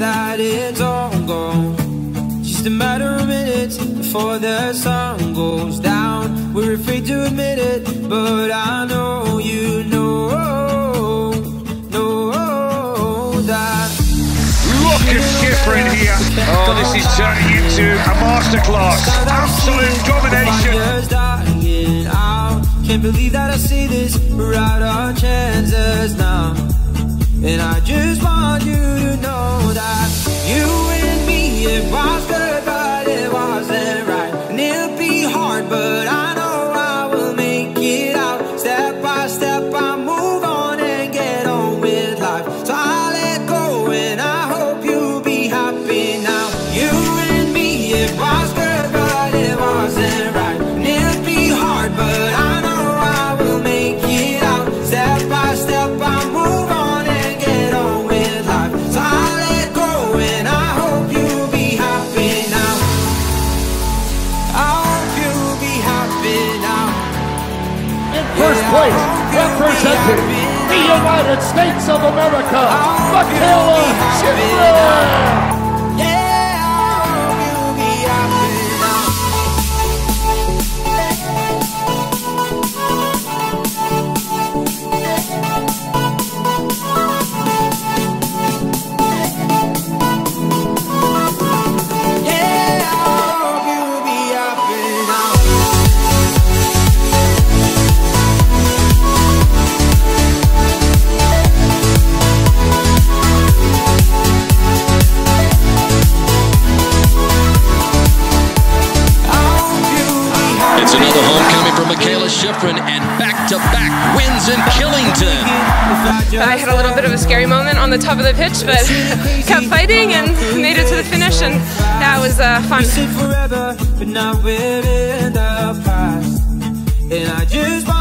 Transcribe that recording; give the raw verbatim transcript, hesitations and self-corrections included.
that it's all gone. Just a matter of minutes before the sun goes down. We're afraid to admit it, but I know you know, know that. Look at Shiffrin here. Oh, this is turning into a masterclass. Absolute domination. Can't believe that I see this. We're out our chances now. And I just want you to know that you and me, it was good, but it wasn't right. And it'll be hard, but I know I will make it out. Step by step, I move on and get on with life. So I let go and I hope you'll be happy now. You and me, it was good, but it wasn't right. And it'll be hard, but I know first place, representing the United States of America, Mikaela Shiffrin. It's another homecoming for Mikaela Shiffrin and back-to-back wins in Killington. I had a little bit of a scary moment on the top of the pitch, but kept fighting and made it to the finish, and yeah, it was uh, fun.